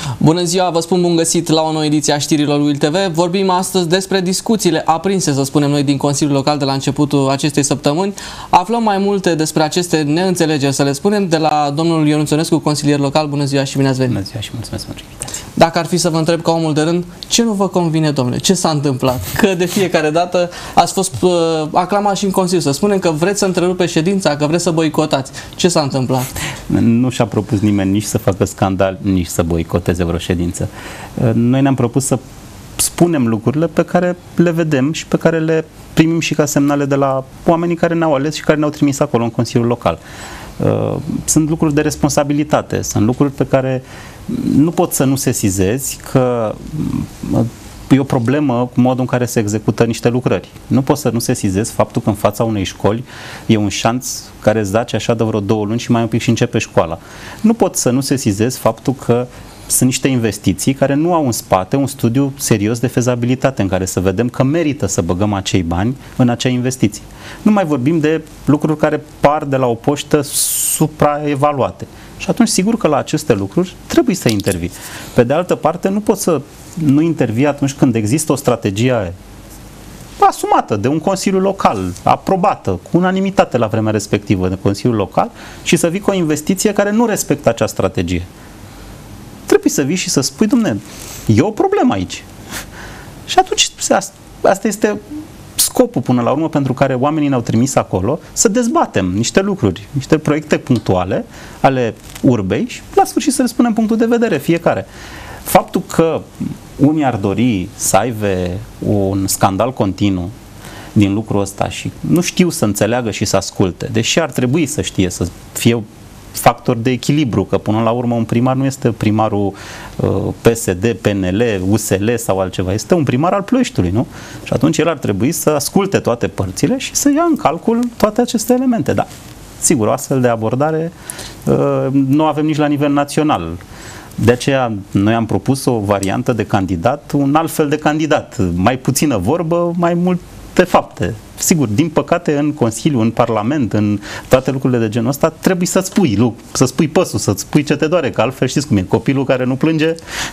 Bună ziua, vă spun bun găsit la o nouă ediție a știrilor UIL TV. Vorbim astăzi despre discuțiile aprinse, să spunem noi, din Consiliul Local de la începutul acestei săptămâni. Aflăm mai multe despre aceste neînțelegeri, să le spunem, de la domnul Ionuț Ionescu, consilier local. Bună ziua și bine ați venit! Bună ziua și mulțumesc pentru invitație! Dacă ar fi să vă întreb ca omul de rând, ce nu vă convine, domnule? Ce s-a întâmplat? Că de fiecare dată ați fost aclamat și în Consiliu. Să spunem că vreți să întrerupeți ședința, că vreți să boicotați. Ce s-a întâmplat? Nu și-a propus nimeni nici să facă scandal, nici să boicoteze vreo ședință. Noi ne-am propus să spunem lucrurile pe care le vedem și pe care le primim și ca semnale de la oamenii care ne-au ales și care ne-au trimis acolo în Consiliul Local. Sunt lucruri de responsabilitate, sunt lucruri pe care nu pot să nu sesizezi că e o problemă cu modul în care se execută niște lucrări. Nu poți să nu sesizezi faptul că în fața unei școli e un șanț care îți zace așa de vreo 2 luni și mai un pic și începe școala. Nu poți să nu sesizezi faptul că sunt niște investiții care nu au în spate un studiu serios de fezabilitate în care să vedem că merită să băgăm acei bani în acea investiție. Nu mai vorbim de lucruri care par de la o poștă supraevaluate. Și atunci, sigur că la aceste lucruri trebuie să intervii. Pe de altă parte, nu poți să nu intervii atunci când există o strategie asumată de un Consiliu Local, aprobată, cu unanimitate la vremea respectivă de Consiliul Local și să vii cu o investiție care nu respectă acea strategie. Trebuie să vii și să spui, dom'le, e o problemă aici. Și atunci, asta este scopul până la urmă pentru care oamenii ne-au trimis acolo, să dezbatem niște lucruri, niște proiecte punctuale ale urbei și la sfârșit să le spunem punctul de vedere fiecare. Faptul că unii ar dori să aibă un scandal continuu din lucrul ăsta și nu știu să înțeleagă și să asculte, deși ar trebui să știe, să fie factor de echilibru, că până la urmă un primar nu este primarul PSD, PNL, USL sau altceva, este un primar al Ploieștiului, nu? Și atunci el ar trebui să asculte toate părțile și să ia în calcul toate aceste elemente. Da, sigur, o astfel de abordare nu avem nici la nivel național. De aceea noi am propus o variantă de candidat, un alt fel de candidat, mai puțină vorbă, mai multe fapte. Sigur, din păcate în Consiliu, în Parlament, în toate lucrurile de genul ăsta, trebuie să-ți spui păsul, să-ți spui ce te doare, că altfel știți cum e, copilul care nu plânge.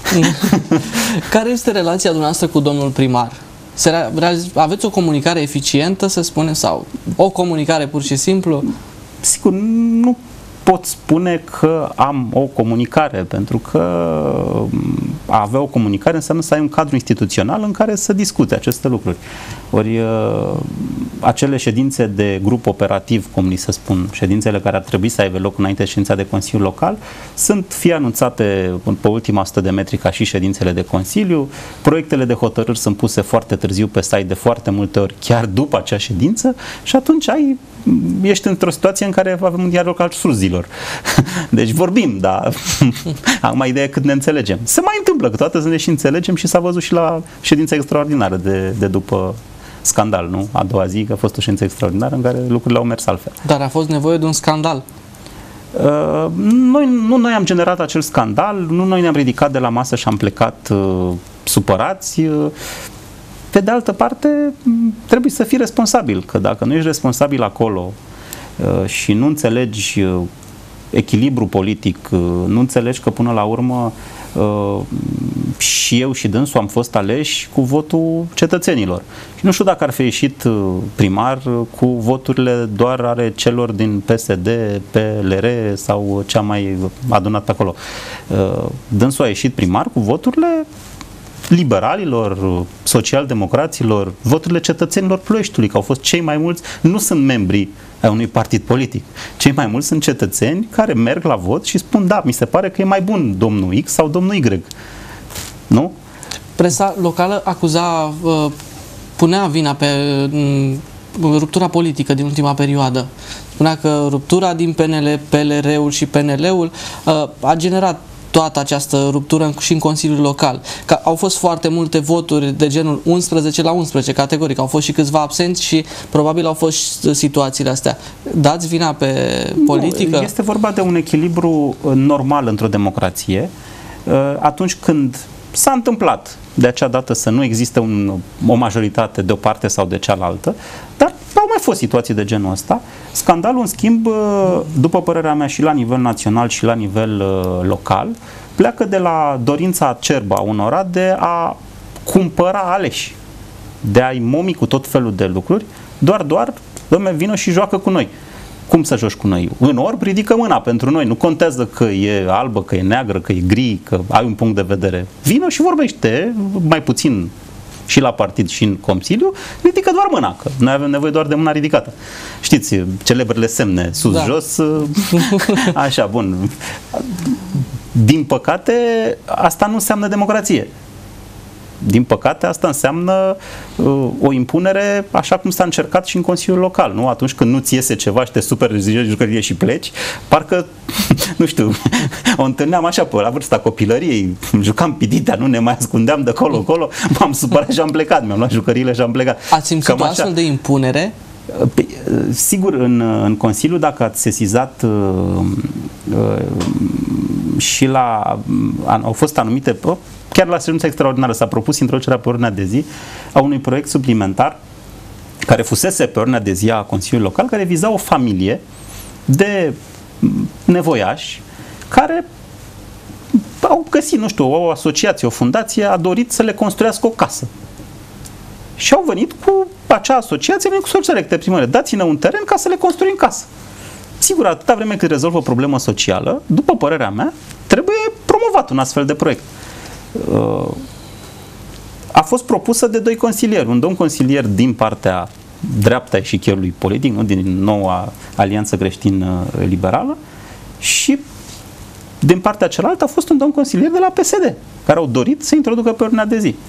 Care este relația dumneavoastră cu domnul primar? Aveți o comunicare eficientă, să spunem, sau o comunicare pur și simplu? Sigur, nu pot spune că am o comunicare, pentru că a avea o comunicare înseamnă să ai un cadru instituțional în care să discute aceste lucruri. Ori acele ședințe de grup operativ, cum li se spun, ședințele care ar trebui să aibă loc înainte de ședința de Consiliu Local, sunt fie anunțate pe ultima 100 de metri ca și ședințele de Consiliu, proiectele de hotărâri sunt puse foarte târziu pe site de foarte multe ori, chiar după acea ședință, și atunci ești într-o situație în care avem un dialog al surzilor. Deci vorbim, dar acum ideea e cât ne înțelegem. Se mai întâmplă că toate să ne și înțelegem și s-a văzut și la ședința extraordinară de după scandal, nu? A doua zi, că a fost o ședință extraordinară în care lucrurile au mers altfel. Dar a fost nevoie de un scandal. Noi am generat acel scandal, nu noi ne-am ridicat de la masă și am plecat supărați. Pe de altă parte, trebuie să fii responsabil, că dacă nu ești responsabil acolo și nu înțelegi echilibru politic, nu înțelegi că până la urmă și eu și dânsul am fost aleși cu votul cetățenilor. Și nu știu dacă ar fi ieșit primar cu voturile doar ale celor din PSD, PLR sau ce a mai adunat pe acolo. Dânsul a ieșit primar cu voturile liberalilor, social-democraților, voturile cetățenilor Ploieștiului, că au fost cei mai mulți, nu sunt membri ai unui partid politic. Cei mai mulți sunt cetățeni care merg la vot și spun, da, mi se pare că e mai bun domnul X sau domnul Y. Nu? Presa locală punea vina pe ruptura politică din ultima perioadă. Spunea că ruptura din PNL, PLR-ul și PNL-ul a generat toată această ruptură și în Consiliul Local. Că au fost foarte multe voturi de genul 11 la 11, categoric. Au fost și câțiva absenți și probabil au fost situațiile astea. Dați vina pe politică? Nu, este vorba de un echilibru normal într-o democrație. Atunci când s-a întâmplat de acea dată să nu existe o majoritate de o parte sau de cealaltă, dar au mai fost situații de genul ăsta. Scandalul, în schimb, după părerea mea, și la nivel național și la nivel local, pleacă de la dorința acerbă a unora de a cumpăra aleși, de a-i momi cu tot felul de lucruri, doar, dom'le, vină și joacă cu noi. Cum să joci cu noi? În orb, ridică mâna pentru noi. Nu contează că e albă, că e neagră, că e gri, că ai un punct de vedere. Vină și vorbește, mai puțin și la partid și în Consiliu, ridică doar mâna, că noi avem nevoie doar de mâna ridicată. Știți, celebrele semne, sus-jos, așa, bun. Din păcate, asta nu înseamnă democrație. Din păcate, asta înseamnă o impunere așa cum s-a încercat și în Consiliul Local, nu? Atunci când nu-ți iese ceva și te super jucărie și pleci, parcă, nu știu, o întâlneam așa pe la vârsta copilăriei, jucam piditea, nu ne mai ascundeam de colo-colo, m-am supărat și am plecat, mi-am luat jucăriile și am plecat. Ați simțit o astfel de impunere? Sigur, în Consiliu, dacă ați sesizat și au fost anumite, chiar la ședința extraordinară s-a propus introducerea pe ordinea de zi a unui proiect suplimentar care fusese pe ordinea de zi a Consiliului Local, care viza o familie de nevoiași care au găsit, nu știu, o asociație, o fundație, a dorit să le construiască o casă. Și au venit cu acea asociație, cu soluția recte primărie. Dați-ne un teren ca să le construim casă. Sigur, atâta vreme cât rezolvă o problemă socială, după părerea mea, trebuie promovat un astfel de proiect. A fost propusă de doi consilieri, un domn consilier din partea dreapta eșichierului politic, nu, din noua alianță creștin-liberală, și din partea cealaltă a fost un domn consilier de la PSD, care au dorit să introducă pe ordinea de zi.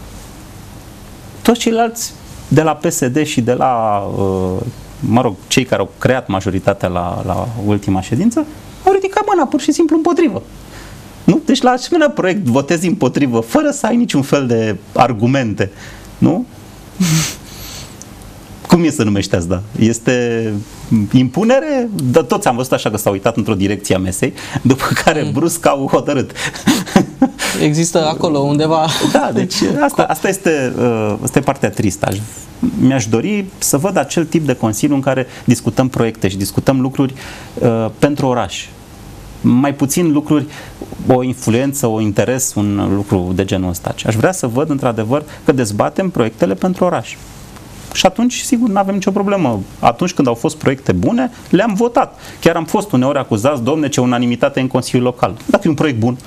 Toți ceilalți de la PSD și de la, cei care au creat majoritatea la ultima ședință, au ridicat mâna pur și simplu împotrivă. Nu? Deci la asemenea proiect votezi împotrivă, fără să ai niciun fel de argumente. Nu? Cum e să numește asta? Este impunere? Dar toți am văzut așa că s-au uitat într-o direcție a mesei, după care brusc au hotărât. Există acolo undeva... Da, deci asta este partea tristă. Mi-aș dori să văd acel tip de consiliu în care discutăm proiecte și discutăm lucruri pentru oraș. Mai puțin lucruri, o influență, o interes, un lucru de genul ăsta. Aș vrea să văd într-adevăr că dezbatem proiectele pentru oraș. Și atunci, sigur, nu avem nicio problemă. Atunci când au fost proiecte bune, le-am votat. Chiar am fost uneori acuzați, domne, ce unanimitate în Consiliul Local. Dacă e un proiect bun.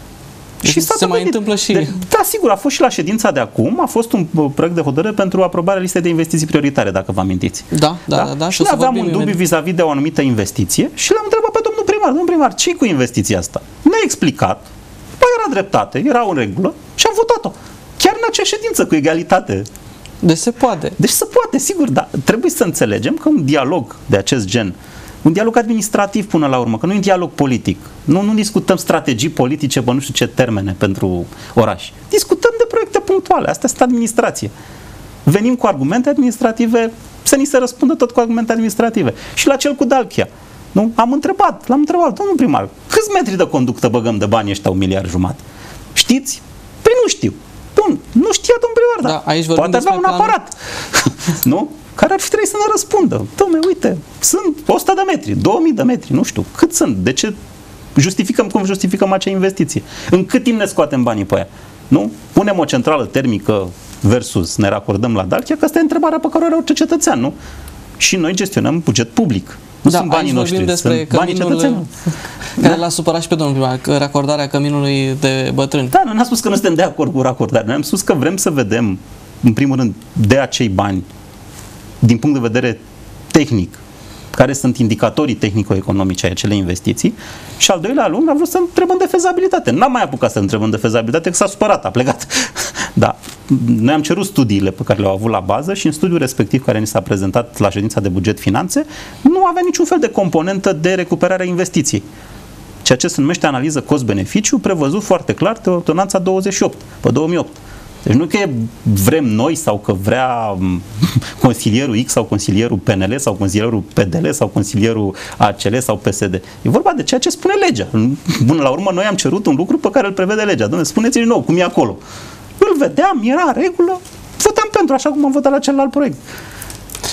Și se mai întâmplă și... Da, sigur, a fost și la ședința de acum, a fost un proiect de hotărâre pentru aprobarea listei de investiții prioritare, dacă vă amintiți. Da. Și aveam un dubiu vis-a-vis de o anumită investiție și l-am întrebat pe domnul primar, ce-i cu investiția asta? Ne-a explicat, era dreptate, era în regulă și am votat-o. Chiar în acea ședință, cu egalitate. Deci se poate. Deci se poate, sigur, dar trebuie să înțelegem că un dialog de acest gen, un dialog administrativ până la urmă, că nu e un dialog politic. Nu discutăm strategii politice pe nu știu ce termene pentru oraș. Discutăm de proiecte punctuale. Asta este administrație. Venim cu argumente administrative, să ni se răspundă tot cu argumente administrative. Și la cel cu Dalchia. Nu? L-am întrebat, domnul primar, câți metri de conductă băgăm de bani ăștia 1,5 miliarde? Știți? Păi nu știu. Bun, nu știa domnul primar, da, aici poate avea un aparat. Nu? Care ar fi trebuit să ne răspundă. Dom'le, uite, sunt 100 de metri, 2000 de metri, nu știu, cât sunt, de ce cum justificăm acea investiție? În cât timp ne scoatem banii pe aia? Nu? Punem o centrală termică versus ne racordăm la Dalchia, că asta e întrebarea pe care o are orice cetățean, nu? Și noi gestionăm buget public. Nu sunt banii noștri, sunt banii cetățenilor. Care l-a supărat și pe domnul primar, racordarea căminului de bătrâni. Da, noi n-am spus că nu suntem de acord cu racordarea, noi am spus că vrem să vedem, în primul rând, de acei bani, din punct de vedere tehnic, care sunt indicatorii tehnico-economici ai acelei investiții, și al doilea lung am vrut să întrebăm de fezabilitate. N-am mai apucat să întrebăm de fezabilitate, că s-a supărat, a plecat. Da. Noi am cerut studiile pe care le-au avut la bază și în studiul respectiv care ni s-a prezentat la ședința de buget finanțe, nu avea niciun fel de componentă de recuperare a investiției. Ceea ce se numește analiză cost-beneficiu, prevăzut foarte clar de ordonanța 28, pe 2008. Deci nu că vrem noi sau că vrea consilierul X sau consilierul PNL sau consilierul PDL sau consilierul ACL sau PSD. E vorba de ceea ce spune legea. Până la urmă noi am cerut un lucru pe care îl prevede legea. Dom'le, spuneți-mi nou cum e acolo. Îl vedeam, era în regulă, votam pentru, așa cum am votat la celălalt proiect.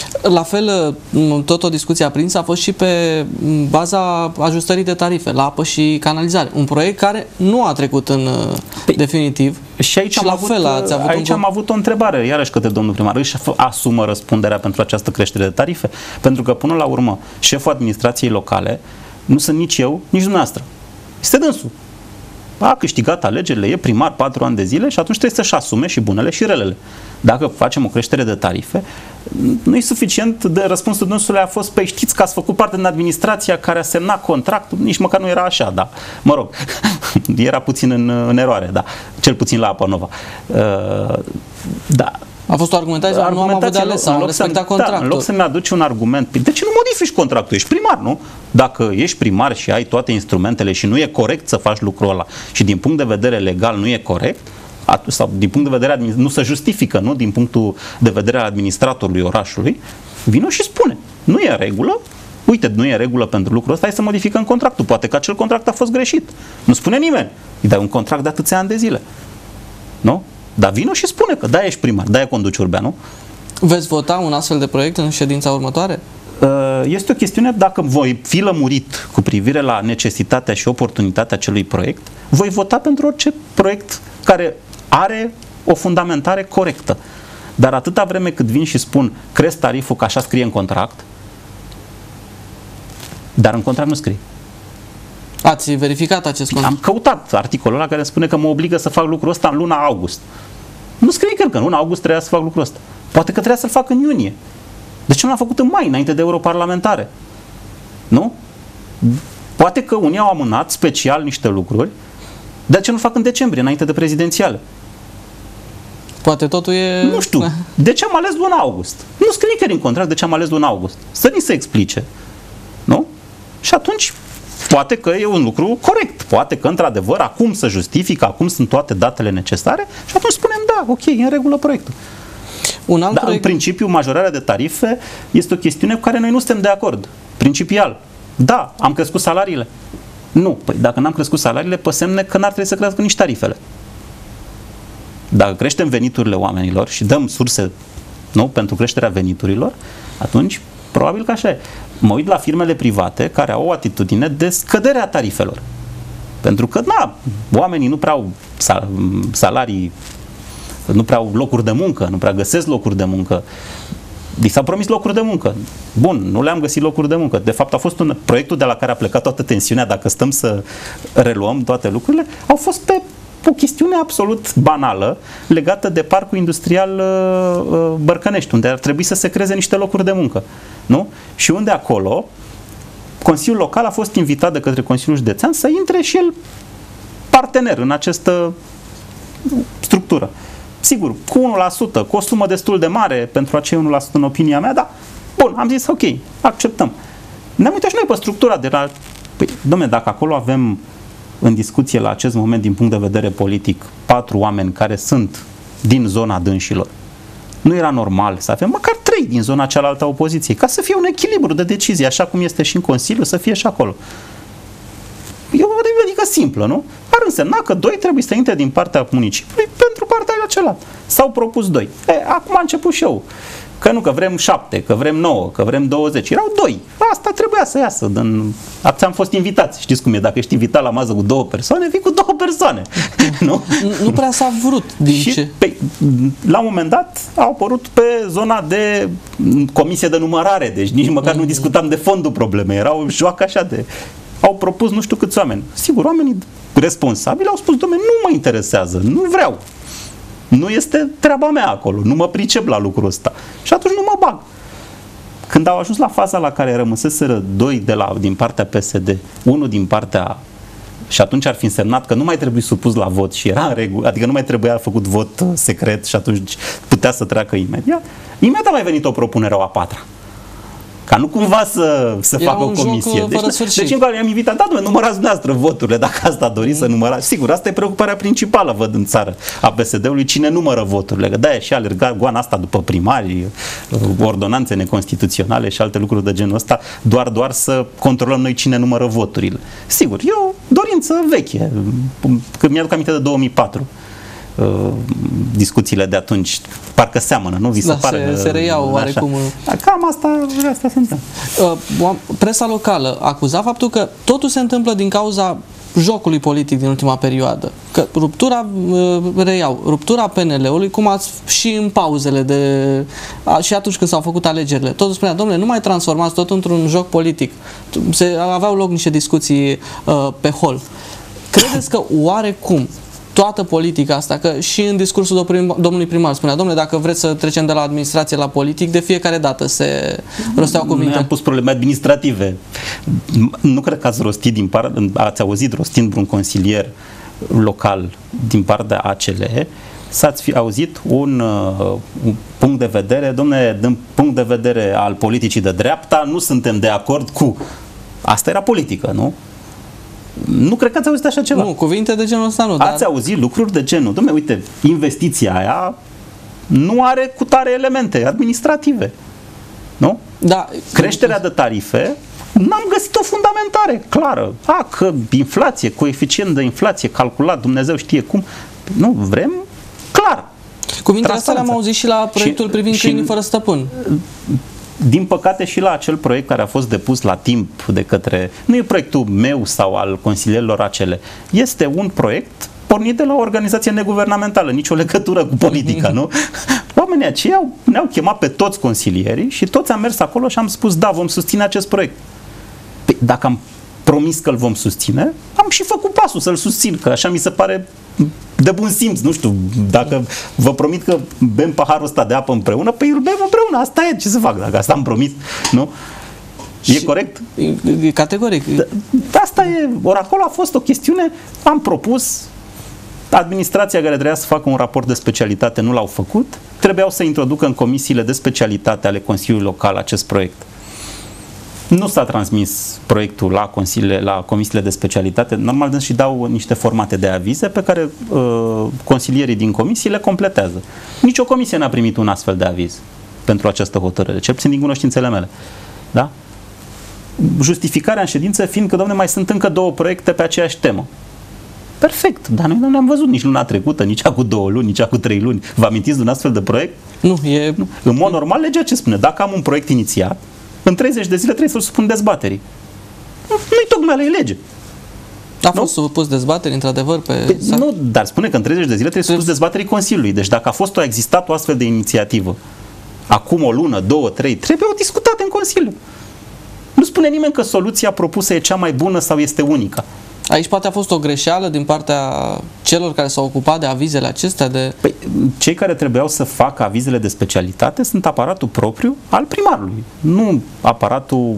La fel, tot o discuție aprinsă a fost și pe baza ajustării de tarife la apă și canalizare. Un proiect care nu a trecut în definitiv. Și aici, am avut o întrebare, iarăși către domnul primar. Își asumă răspunderea pentru această creștere de tarife? Pentru că, până la urmă, șeful administrației locale nu sunt nici eu, nici dumneavoastră. Este dânsul. A câștigat alegerile, e primar 4 ani de zile și atunci trebuie să-și asume și bunele și relele. Dacă facem o creștere de tarife, nu e suficient de răspunsul dânsului a fost, păi știți că ați făcut parte din administrația care a semnat contractul, nici măcar nu era așa, da. Mă rog, era puțin în eroare, da. Cel puțin la Apa Nova. Da. A fost o argumentație, nu am avut de ales, am respectat contractul. Da, în loc să-mi aduci un argument, de ce nu modifici contractul? Ești primar, nu? Dacă ești primar și ai toate instrumentele și nu e corect să faci lucrul ăla și din punct de vedere legal nu e corect, sau din punct de vedere nu se justifică, nu? Din punctul de vedere al administratorului orașului, vină și spune. Nu e în regulă, uite, nu e în regulă pentru lucrul ăsta, hai să modificăm contractul. Poate că acel contract a fost greșit. Nu spune nimeni. Îi dai un contract de atâția ani de zile. Nu? Dar vină și spune că da, ești primar, da, conduci Urbeanu. Veți vota un astfel de proiect în ședința următoare? Este o chestiune dacă voi fi lămurit cu privire la necesitatea și oportunitatea acelui proiect, voi vota pentru orice proiect care are o fundamentare corectă. Dar atâta vreme cât vin și spun cresc tariful că așa scrie în contract, dar în contract nu scrie. Ați verificat acest contract? Am căutat articolul ăla care spune că mă obligă să fac lucrul ăsta în luna august. Nu scrie că în luna august trebuia să fac lucrul ăsta. Poate că trebuia să-l fac în iunie. De ce nu l-am făcut în mai, înainte de europarlamentare? Nu? Poate că unii au amânat special niște lucruri, de ce nu fac în decembrie, înainte de prezidențiale? Poate totul e... Nu știu. De ce am ales luna august? Nu scrie nicăieri în contract de ce am ales luna august. Să ni se explice. Nu? Și atunci poate că e un lucru corect. Poate că, într-adevăr, acum se justifică, acum sunt toate datele necesare și atunci spunem, da, ok, e în regulă proiectul. Dar, în principiu, majorarea de tarife este o chestiune cu care noi nu suntem de acord. Principial. Da, am crescut salariile. Nu. Păi dacă n-am crescut salariile, pe semne că n-ar trebui să crească nici tarifele. Dacă creștem veniturile oamenilor și dăm surse, nu, pentru creșterea veniturilor, atunci probabil că așa e. Mă uit la firmele private care au o atitudine de scădere a tarifelor. Pentru că, oamenii nu prea au salarii, nu prea au locuri de muncă, nu prea găsesc locuri de muncă. Li s-au promis locuri de muncă. Bun, nu le-am găsit locuri de muncă. De fapt, a fost proiectul de la care a plecat toată tensiunea, dacă stăm să reluăm toate lucrurile, au fost pe o chestiune absolut banală legată de parcul industrial Bărcănești, unde ar trebui să se creeze niște locuri de muncă. Nu? Și unde acolo Consiliul Local a fost invitat de către Consiliul Județean să intre și el partener în această structură. Sigur, cu 1%, cu o sumă destul de mare pentru acei 1% în opinia mea, dar bun, am zis ok, acceptăm. Ne-am uitat și noi pe structura de la... Păi, dom'le, dacă acolo avem în discuție la acest moment, din punct de vedere politic, 4 oameni care sunt din zona dânșilor, nu era normal să avem măcar 3 din zona cealaltă a opoziției, ca să fie un echilibru de decizie, așa cum este și în Consiliu, să fie și acolo. E o adică simplă, nu? Ar însemna că 2 trebuie să intre din partea municipiului pentru partea cealaltă. S-au propus 2. Acum a început și eu. Că nu, că vrem 7, că vrem 9, că vrem 20. Erau 2. Asta trebuia să iasă. Am fost invitați. Știți cum e? Dacă ești invitat la masă cu 2 persoane, vii cu 2 persoane. Nu? Nu prea s-a vrut. La un moment dat au apărut pe zona de comisie de numărare. Deci nici măcar nu discutam de fondul problemei. Era o joacă așa de... Au propus nu știu câți oameni. Sigur, oamenii responsabili au spus, dom'le, nu mă interesează, nu vreau. Nu este treaba mea acolo, nu mă pricep la lucrul ăsta. Și atunci nu mă bag. Când au ajuns la faza la care rămăseseră 2 din partea PSD, 1 din partea... Și atunci ar fi însemnat că nu mai trebuie supus la vot și era în regulă, adică nu mai trebuia făcut vot secret și atunci putea să treacă imediat. Imediat a mai venit o propunere, o a 4-a. Ca nu cumva să facă o comisie. Deci încă am invitat, da, numărați dumneavoastră voturile, dacă asta doriți să numărați. Sigur, asta e preocuparea principală, văd, în țară, a PSD-ului, cine numără voturile. Că de-aia și alerga goana asta după primari, ordonanțe neconstituționale și alte lucruri de genul ăsta, doar să controlăm noi cine numără voturile. Sigur, e o dorință veche, că mi-aduc aminte de 2004. discuțiile de atunci. Parcă seamănă, nu? Vi se pare? Se reiau oarecum. Cam asta se întâmplă. Presa locală acuza faptul că totul se întâmplă din cauza jocului politic din ultima perioadă. Că ruptura PNL-ului, cum ați și în pauzele și atunci când s-au făcut alegerile. Totul spunea, domnule, nu mai transformați tot într-un joc politic. Aveau loc niște discuții pe hol. Credeți că oarecum toată politica asta, că și în discursul domnului primar spunea, domnule, dacă vreți să trecem de la administrație la politic, de fiecare dată se rosteau cuvinte. Noi am pus probleme administrative. Nu cred că ați auzit rostind vreun consilier local din partea ACL să-ți fi auzit un punct de vedere, domnule, din punct de vedere al politicii de dreapta, nu suntem de acord cu... Asta era politică, nu? Nu cred că ați auzit așa ceva. Nu, cuvinte de genul ăsta nu. Ați auzit lucruri de genul, dom'le, uite, investiția aia nu are cutare elemente administrative. Nu? Da. Creșterea de tarife, n-am găsit o fundamentare clară. Că inflație, coeficient de inflație calculat, Dumnezeu știe cum. Nu, vrem clar. Cuvintele astea le-am auzit și la proiectul privind câinii fără stăpân. Din păcate și la acel proiect care a fost depus la timp de către, nu e proiectul meu sau al consilierilor ACL, este un proiect pornit de la o organizație neguvernamentală, nicio legătură cu politica, nu? Oamenii aceia ne-au chemat pe toți consilierii și toți am mers acolo și am spus, da, vom susține acest proiect. Păi, dacă am promis că îl vom susține, am și făcut pasul să-l susțin, că așa mi se pare de bun simț, nu știu, dacă vă promit că bem paharul ăsta de apă împreună, păi îl bem împreună, asta e, ce să fac, dacă asta am promis, nu? E corect? Categoric. Asta e, ori acolo a fost o chestiune, am propus, administrația care trebuia să facă un raport de specialitate nu l-au făcut, trebuiau să introducă în comisiile de specialitate ale Consiliului Local acest proiect. Nu s-a transmis proiectul la comisiile de specialitate. Normal, dâns și dau niște formate de avize pe care consilierii din comisii le completează. Nici o comisie n-a primit un astfel de aviz pentru această hotărâre, cel puțin din cunoștințele mele. Da? Justificarea în ședință fiind că, dom'le, mai sunt încă 2 proiecte pe aceeași temă. Perfect, dar noi nu le-am văzut nici luna trecută, nici acum 2 luni, nici acum 3 luni. Vă amintiți de un astfel de proiect? Nu. În mod normal, legea ce spune? Dacă am un proiect inițiat, în 30 de zile trebuie să-l supun dezbaterii. Nu-i tocmai la lege. A fost supus dezbaterii, într-adevăr, pe... Nu, dar spune că în 30 de zile trebuie supus dezbaterii Consiliului. Deci dacă a existat o astfel de inițiativă, acum o lună, 2, 3, trebuie o discutate în Consiliu. Nu spune nimeni că soluția propusă e cea mai bună sau este unica. Aici poate a fost o greșeală din partea celor care s-au ocupat de avizele acestea? Păi, cei care trebuiau să facă avizele de specialitate sunt aparatul propriu al primarului. Nu aparatul,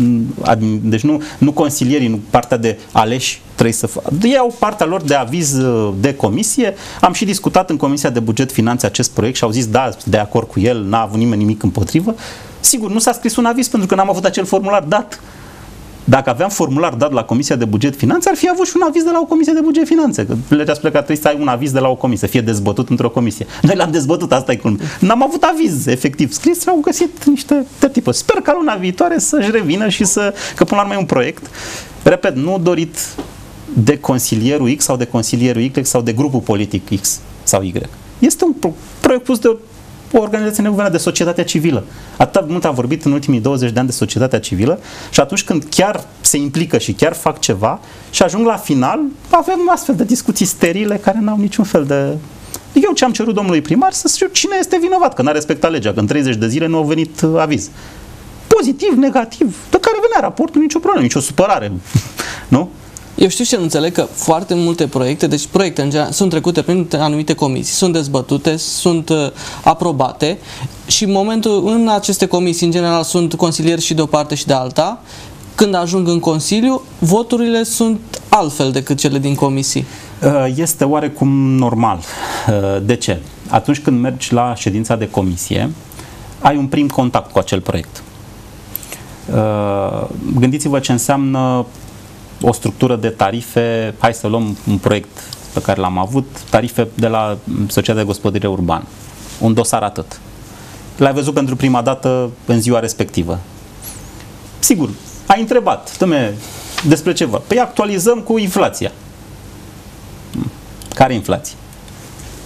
deci nu consilierii, nu partea de aleși trebuie să facă. Ei au partea lor de aviz de comisie. Am și discutat în Comisia de Buget Finanțe acest proiect și au zis da, de acord cu el, n-a avut nimeni nimic împotrivă. Sigur, nu s-a scris un aviz pentru că n-am avut acel formular dat. Dacă aveam formular dat la Comisia de Buget Finanțe, ar fi avut și un aviz de la o Comisie de Buget Finanțe. Că legea spune că trebuie să ai un aviz de la o comisie, să fie dezbătut într-o comisie. Noi l-am dezbătut, asta e cum. N-am avut aviz efectiv scris și au găsit niște tipă. Sper ca luna viitoare să-și revină și că până la urmă e un proiect. Repet, nu dorit de consilierul X sau de consilierul Y sau de grupul politic X sau Y. Este un proiect pus de o organizație neguvernamentală, de societatea civilă. Atât mult am vorbit în ultimii 20 de ani de societatea civilă și atunci când chiar se implică și chiar fac ceva și ajung la final, avem astfel de discuții sterile care n-au niciun fel de... Eu ce am cerut domnului primar să știu cine este vinovat, că n-a respectat legea, că în 30 de zile nu au venit aviz. Pozitiv, negativ, de care venea raportul, nicio problemă, nicio supărare. Nu? Eu știu și înțeleg că foarte multe proiecte, deci proiecte în general, sunt trecute prin anumite comisii, sunt dezbătute, sunt aprobate și în aceste comisii în general sunt consilieri și de o parte și de alta. Când ajung în Consiliu, voturile sunt altfel decât cele din comisii. Este oarecum normal. De ce? Atunci când mergi la ședința de comisie, ai un prim contact cu acel proiect. Gândiți-vă ce înseamnă o structură de tarife, hai să luăm un proiect pe care l-am avut, tarife de la Societatea de Gospodărire Urbană. Un dosar atât. L-ai văzut pentru prima dată în ziua respectivă. Sigur, ai întrebat, despre ce vă? Păi actualizăm cu inflația. Care inflație?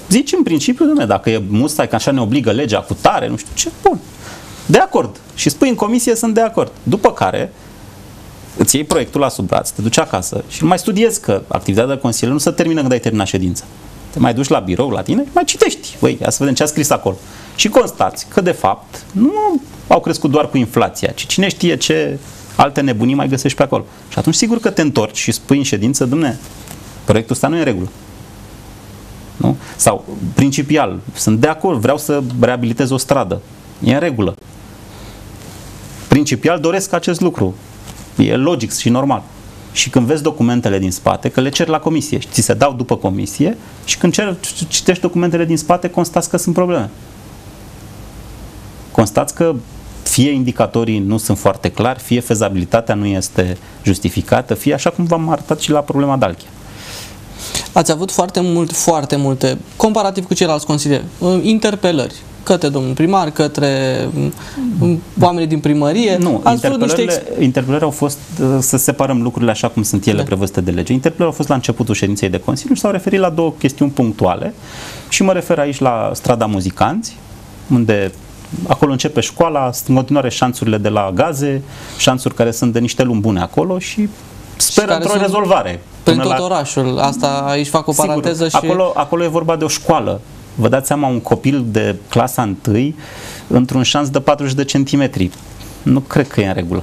zici în principiu, dom'le, dacă e mustai că așa ne obligă legea cu tare, nu știu ce, bun. De acord. Și spui în comisie sunt de acord. După care îți iei proiectul la sub braț, te duci acasă și mai studiezi, că activitatea de consilier nu se termină când ai terminat ședința. Te mai duci la birou la tine și mai citești. Băi, ia să vedem ce a scris acolo. Și constați că de fapt nu au crescut doar cu inflația, ci cine știe ce alte nebunii mai găsești pe acolo. Și atunci sigur că te întorci și spui în ședință, dom'le, proiectul ăsta nu e în regulă. Nu? Sau principial, sunt de acord, vreau să reabilitez o stradă. E în regulă. Principial doresc acest lucru. E logic și normal. Și când vezi documentele din spate, că le ceri la comisie și ți se dau după comisie, și când citești documentele din spate, constați că sunt probleme. Constați că fie indicatorii nu sunt foarte clari, fie fezabilitatea nu este justificată, fie așa cum v-am arătat și la problema Dalchia. Ați avut foarte multe, comparativ cu ceilalți consilieri, interpelări către domnul primar, către oamenii din primărie. Nu, interpelările au fost, să separăm lucrurile așa cum sunt ele prevăzute de lege. Interpelările au fost la începutul ședinței de Consiliu și s-au referit la două chestiuni punctuale și mă refer aici la strada Muzicanți, unde acolo începe școala, în continuare șanțurile de la gaze, șanțuri care sunt de niște luni bune acolo și speră într-o rezolvare. Prin tot orașul. Asta aici fac o paranteză. Sigur, și... acolo e vorba de o școală. Vă dați seama, un copil de clasa 1 într-un șanț de 40 de centimetri. Nu cred că e în regulă.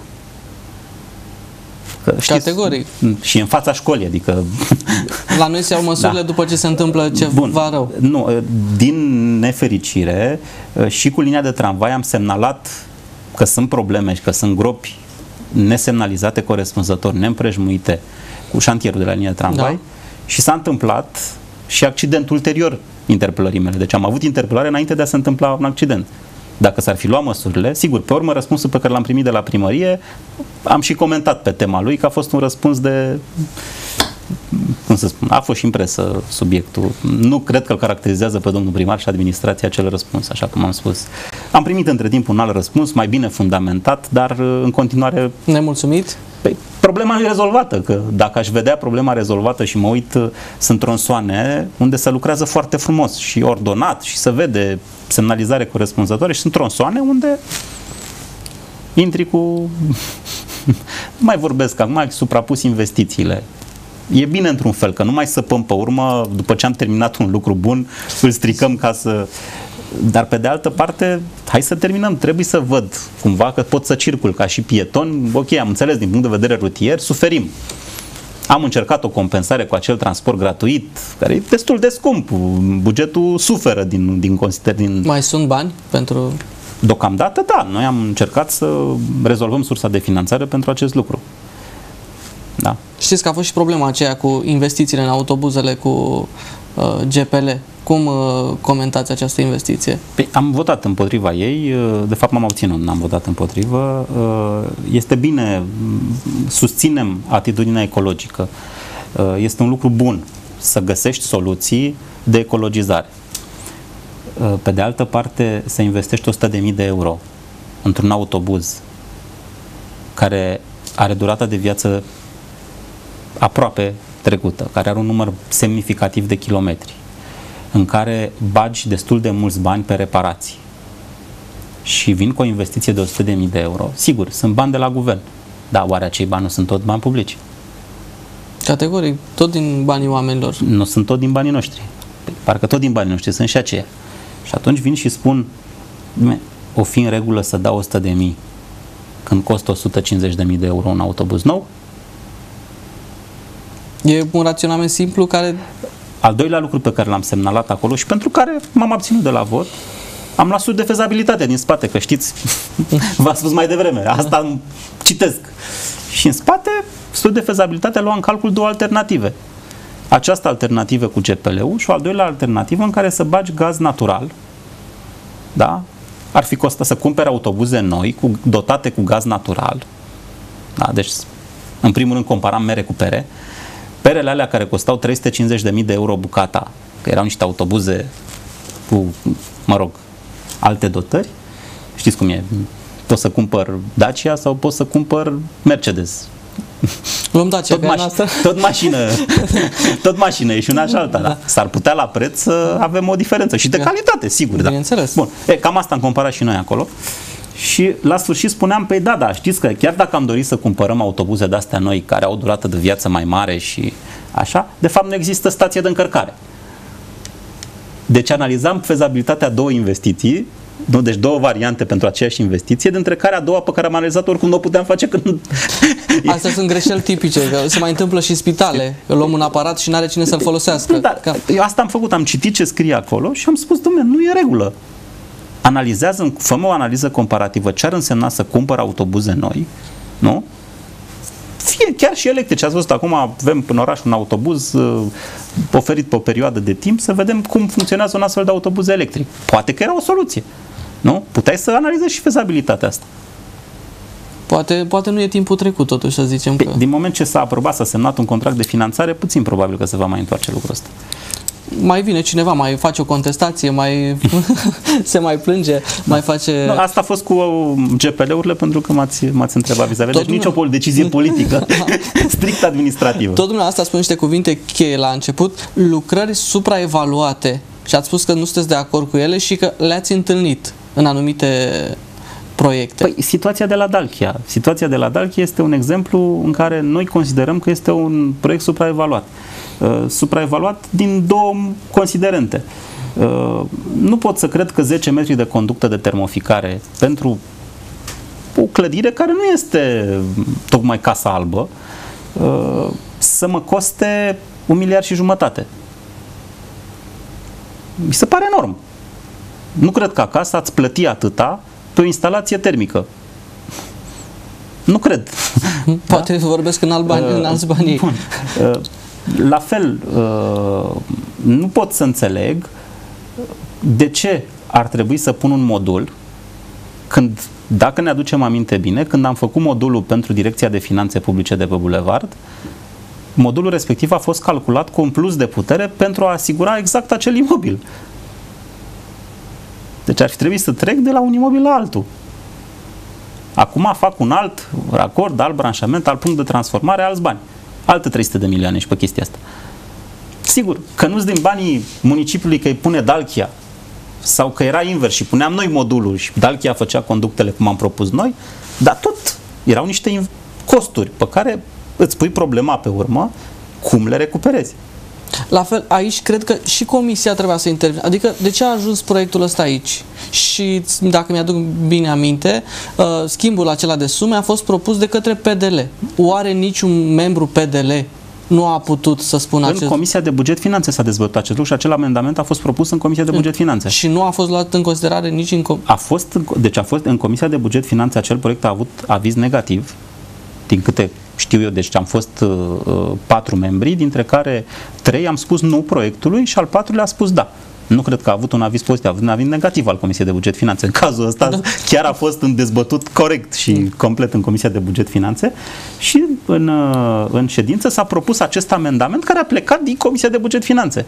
Că, știți, categoric. Și în fața școlii, adică... La noi se iau măsurile după ce se întâmplă ceva rău. Nu, din nefericire, și cu linia de tramvai am semnalat că sunt probleme și că sunt gropi nesemnalizate corespunzător, neîmprejmuite cu șantierul de la linia de tramvai și s-a întâmplat și accident ulterior interpelării mele. Deci am avut interpelare înainte de a se întâmpla un accident. Dacă s-ar fi luat măsurile, sigur, pe urmă răspunsul pe care l-am primit de la primărie, am și comentat pe tema lui că a fost un răspuns de, cum să spun, a fost și în presă subiectul. Nu cred că îl caracterizează pe domnul primar și administrația acel răspuns, așa cum am spus. Am primit între timp un alt răspuns, mai bine fundamentat, dar în continuare... Nemulțumit? Păi, problema e rezolvată, că dacă aș vedea problema rezolvată și mă uit, sunt tronsoane unde se lucrează foarte frumos și ordonat și se vede semnalizare corespunzătoare și sunt tronsoane unde intri cu... nu mai vorbesc, acum ai suprapus investițiile. E bine într-un fel, că nu mai săpăm pe urmă, după ce am terminat un lucru bun, îl stricăm ca să... Dar pe de altă parte, hai să terminăm, trebuie să văd cumva că pot să circul ca și pieton. Ok, am înțeles, din punct de vedere rutier, suferim. Am încercat o compensare cu acel transport gratuit, care e destul de scump. Bugetul suferă din Mai sunt bani pentru... Deocamdată, da. Noi am încercat să rezolvăm sursa de finanțare pentru acest lucru. Da. Știți că a fost și problema aceea cu investițiile în autobuzele cu GPL. Cum comentați această investiție? Păi, am votat împotriva ei, de fapt m-am obținut, n-am votat împotrivă. Este bine, susținem atitudinea ecologică. Este un lucru bun să găsești soluții de ecologizare. Pe de altă parte, să investești 100.000 de euro într-un autobuz care are durata de viață aproape trecută, care are un număr semnificativ de kilometri, în care bagi destul de mulți bani pe reparații și vin cu o investiție de 100.000 de euro, sigur, sunt bani de la guvern, dar oare acei bani nu sunt tot bani publici? Categoric, tot din banii oamenilor. Nu sunt tot din banii noștri. Parcă tot din banii noștri, sunt și aceia. Și atunci vin și spun, o fi în regulă să dau 100.000 când costă 150.000 de euro un autobuz nou? E un raționament simplu care... Al doilea lucru pe care l-am semnalat acolo și pentru care m-am abținut de la vot, am luat studiul de fezabilitate din spate, că știți, v-am spus mai devreme, asta citesc. Și în spate, studiul de fezabilitate lua în calcul două alternative. Această alternativă cu GPL-ul și o al doilea alternativă în care să bagi gaz natural, da? Ar fi costat să cumpere autobuze noi, dotate cu gaz natural, da? Deci, în primul rând, comparam mere cu pere. Perele alea care costau 350.000 de euro bucata, că erau niște autobuze cu, mă rog, alte dotări, știți cum e, poți să cumpăr Dacia sau poți să cumpăr Mercedes Luăm Dacia, tot mașină e și una și alta, da. S-ar putea la preț să avem o diferență și de calitate, sigur, da. Bineînțeles. Bun, cam asta am comparat și noi acolo. Și la sfârșit spuneam, păi da, știți că chiar dacă am dorit să cumpărăm autobuze de-astea noi, care au o durată de viață mai mare și așa, de fapt nu există stație de încărcare. Deci analizam fezabilitatea două investiții, deci două variante pentru aceeași investiție, dintre care a doua pe care am analizat oricum nu o puteam face când... Astea sunt greșeli tipice, că se mai întâmplă și în spitale, că luăm un aparat și n-are cine să-l folosească. Da, eu asta am făcut, am citit ce scrie acolo și am spus, dom'le, nu e regulă. Analizează, fă o analiză comparativă, ce ar însemna să cumpăr autobuze noi, nu? Fie chiar și electrice. Ați văzut, acum avem în oraș un autobuz oferit pe o perioadă de timp, să vedem cum funcționează un astfel de autobuz electric. Poate că era o soluție, nu? Puteai să analizezi și fezabilitatea asta. Poate nu e timpul trecut, totuși, să zicem că... Din moment ce s-a aprobat, s-a semnat un contract de finanțare, puțin probabil că se va mai întoarce lucrul ăsta. Mai vine cineva, mai face o contestație, mai se mai plânge, mai face... No, asta a fost cu GPL-urile pentru că m-ați întrebat vis-a-vis. Deci nici o decizie politică, strict administrativă. Tot dumneavoastră a spus niște cuvinte cheie la început, lucrări supraevaluate, și ați spus că nu sunteți de acord cu ele și că le-ați întâlnit în anumite proiecte. Păi, situația de la Dalkia. Situația de la Dalkia este un exemplu în care noi considerăm că este un proiect supraevaluat. Supraevaluat din două considerente. Nu pot să cred că 10 metri de conductă de termoficare pentru o clădire care nu este tocmai Casa Albă să mă coste 1,5 miliarde. Mi se pare enorm. Nu cred că acasă ați plăti atâta pe o instalație termică. Nu cred. Poate vorbesc în alți bani. La fel, nu pot să înțeleg de ce ar trebui să pun un modul când, dacă ne aducem aminte bine, când am făcut modulul pentru Direcția de Finanțe Publice de pe Bulevard, modulul respectiv a fost calculat cu un plus de putere pentru a asigura exact acel imobil. Deci ar fi trebuit să trec de la un imobil la altul. Acum fac un alt racord, alt branșament, alt punct de transformare, alți bani. Alte 300 de milioane și pe chestia asta. Sigur, că nu-s din banii municipiului că îi pune Dalkia sau că era invers și puneam noi modulul și Dalkia făcea conductele cum am propus noi, dar tot erau niște costuri pe care îți pui problema pe urmă cum le recuperezi. La fel, aici cred că și Comisia trebuia să intervină. Adică, de ce a ajuns proiectul ăsta aici? Și, dacă mi-aduc bine aminte, schimbul acela de sume a fost propus de către PDL. Oare niciun membru PDL nu a putut să spună acest... În Comisia de Buget Finanțe s-a dezbătut acest lucru și acel amendament a fost propus în Comisia de Buget Finanțe. Și nu a fost luat în considerare nici în... a fost în Comisia de Buget Finanțe, acel proiect a avut aviz negativ, din câte știu eu, deci am fost 4 membri, dintre care 3 am spus nu proiectului și al 4-lea a spus da. Nu cred că a avut un aviz pozitiv, a avut un aviz negativ al Comisiei de Buget Finanțe. În cazul ăsta chiar a fost dezbătut corect și complet în Comisia de Buget Finanțe și în ședință s-a propus acest amendament care a plecat din Comisia de Buget Finanțe.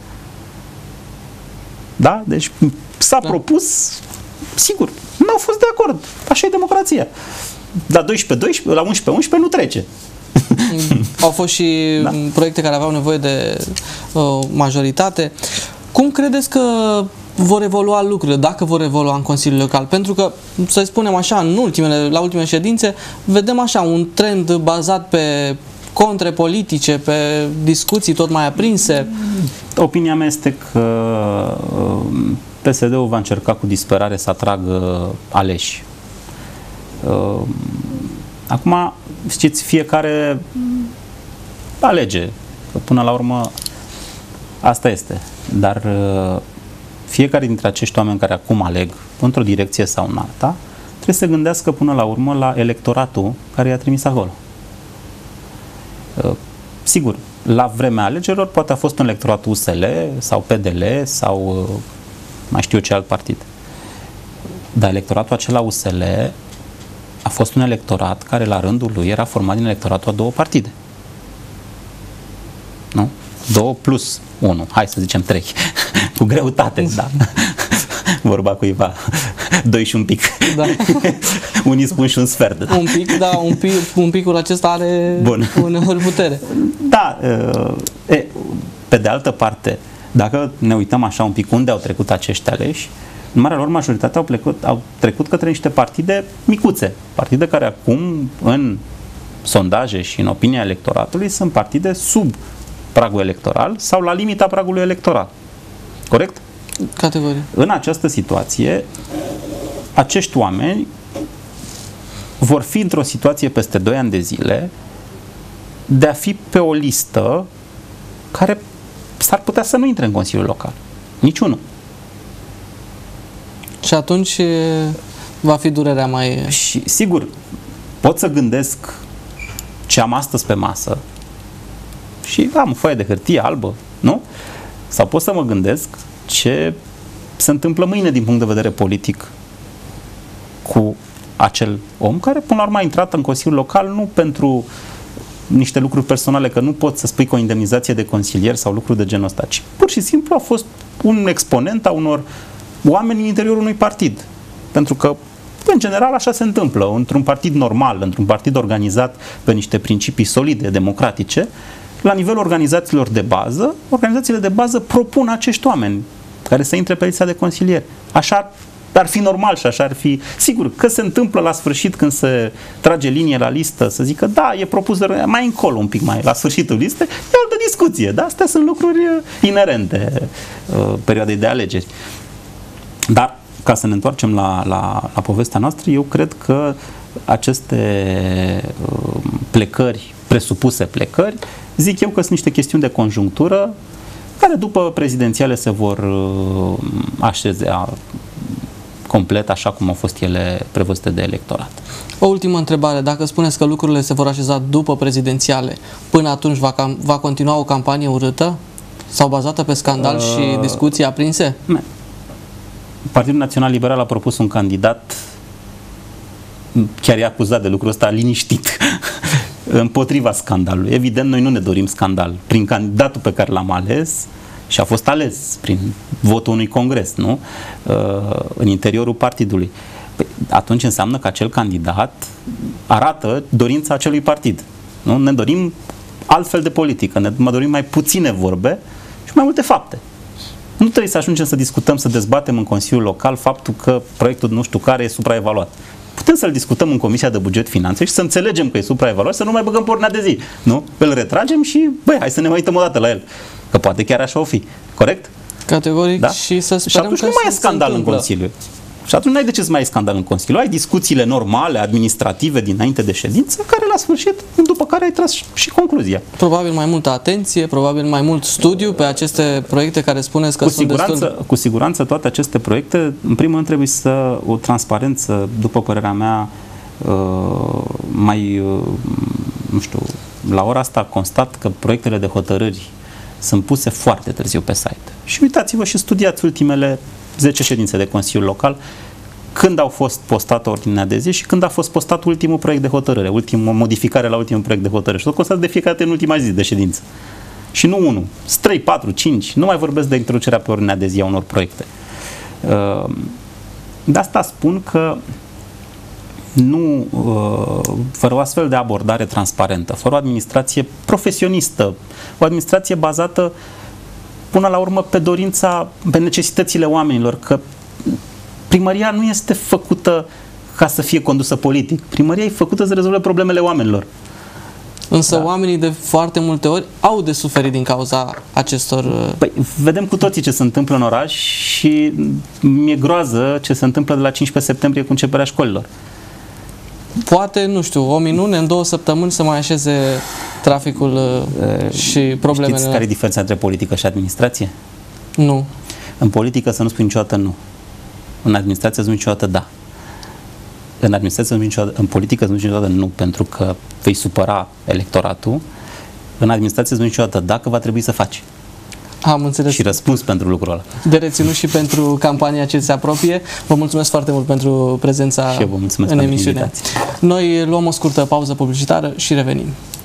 Da? Deci s-a propus, sigur, nu au fost de acord. Așa e democrația. La 12-12, la 11-11 nu trece. Au fost și proiecte care aveau nevoie de majoritate. Cum credeți că vor evolua lucrurile, dacă vor evolua în Consiliul Local? Pentru că, să spunem așa, la ultimele ședințe, vedem așa un trend bazat pe contre politice, pe discuții tot mai aprinse. Opinia mea este că PSD-ul va încerca cu disperare să atragă aleși. Acum, știți, fiecare alege, că până la urmă asta este, dar fiecare dintre acești oameni care acum aleg într-o direcție sau în alta, trebuie să gândească până la urmă la electoratul care i-a trimis acolo. Sigur, la vremea alegerilor poate a fost un electorat USL sau PDL sau mai știu eu ce alt partid. Dar electoratul acela USL a fost un electorat care la rândul lui era format din electoratul a 2 partide. Nu? 2 plus 1, hai să zicem 3, cu greutate, da. Vorba cuiva. 2 și un pic. Da. Unii spun și un sfert. Un pic, da, un picul acesta are uneori putere. Da, pe de altă parte, dacă ne uităm așa un pic unde au trecut acești aleși, în marea lor majoritate au trecut către niște partide micuțe, partide care acum în sondaje și în opinia electoratului sunt partide sub pragul electoral sau la limita pragului electoral. Corect? Categorie. În această situație, acești oameni vor fi într-o situație peste 2 ani de zile de a fi pe o listă care s-ar putea să nu intre în Consiliul Local. Niciunul. Și atunci va fi durerea mai... Și sigur, pot să gândesc ce am astăzi pe masă și am o foaie de hârtie albă, nu? Sau pot să mă gândesc ce se întâmplă mâine din punct de vedere politic cu acel om care până la urmă a intrat în Consiliul Local nu pentru niște lucruri personale, că nu poți să spui cu o indemnizație de consilier sau lucruri de genul ăsta, ci pur și simplu a fost un exponent a unor oameni în interiorul unui partid. Pentru că, în general, așa se întâmplă. Într-un partid normal, într-un partid organizat pe niște principii solide, democratice, la nivelul organizațiile de bază propun acești oameni care să intre pe lista de consilieri. Așa ar fi normal și așa ar fi. Sigur că se întâmplă la sfârșit când se trage linie la listă să zică da, e propus mai încolo un pic mai la sfârșitul listei, e o altă discuție. Da? Astea sunt lucruri inerente perioadei de alegeri. Dar ca să ne întoarcem la povestea noastră, eu cred că aceste presupuse plecări, zic eu că sunt niște chestiuni de conjunctură care după prezidențiale se vor așeza complet așa cum au fost ele prevăzute de electorat. O ultimă întrebare. Dacă spuneți că lucrurile se vor așeza după prezidențiale, până atunci va continua o campanie urâtă? Sau bazată pe scandal și discuții aprinse? Partidul Național Liberal a propus un candidat, chiar e acuzat de lucrul ăsta, liniștit, împotriva scandalului. Evident, noi nu ne dorim scandal. Prin candidatul pe care l-am ales, și a fost ales prin votul unui congres, nu? În interiorul partidului. Atunci înseamnă că acel candidat arată dorința acelui partid. Nu? Ne dorim altfel de politică, ne dorim mai puține vorbe și mai multe fapte. Nu trebuie să ajungem să discutăm, să dezbatem în Consiliul Local faptul că proiectul nu știu care e supraevaluat. Putem să-l discutăm în Comisia de Buget Finanțe și să înțelegem că e supraevaluat, să nu mai băgăm pe ordinea de zi. Nu? Îl retragem și, hai să ne mai uităm o dată la el. Că poate chiar așa o fi. Corect? Categoric. Da? Și să sperăm și atunci nu mai e scandal în Consiliu. Și atunci nu ai de ce să mai ai scandal în Consiliu. Ai discuțiile normale, administrative dinainte de ședință, care la sfârșit, după care ai tras și concluzia. Probabil mai multă atenție, probabil mai mult studiu pe aceste proiecte care spuneți că sunt destul... Cu siguranță toate aceste proiecte, în primul rând trebuie să o transparență, după părerea mea, nu știu, la ora asta constat că proiectele de hotărâri sunt puse foarte târziu pe site. Și uitați-vă și studiați ultimele 10 ședințe de Consiliul Local, când au fost postate ordinea de zi și când a fost postat ultimul proiect de hotărâre, ultima modificare la ultimul proiect de hotărâre. Și tot constați de fiecare dată în ultima zi de ședință. Și nu 1, 3, 4, 5, nu mai vorbesc de introducerea pe ordinea de zi a unor proiecte. De asta spun că fără o astfel de abordare transparentă, fără o administrație profesionistă, o administrație bazată până la urmă pe necesitățile oamenilor, că primăria nu este făcută ca să fie condusă politic. Primăria e făcută să rezolve problemele oamenilor. Însă oamenii de foarte multe ori au de suferit din cauza acestor... Păi, vedem cu toții ce se întâmplă în oraș și mi-e groază ce se întâmplă de la 15 septembrie cu începerea școlilor. Poate, nu știu, o minune, în 2 săptămâni să mai așeze traficul și problemele. Știți care e diferența între politică și administrație? Nu. În politică să nu spui niciodată nu. În administrație să nu spui niciodată da. În politică să nu spui niciodată nu, pentru că vei supăra electoratul. În administrație să nu spui niciodată da, că va trebui să faci. Am înțeles. Și răspuns pentru lucrul ăla. De reținut și pentru campania ce se apropie. Vă mulțumesc foarte mult pentru prezența în emisiune. Noi luăm o scurtă pauză publicitară și revenim.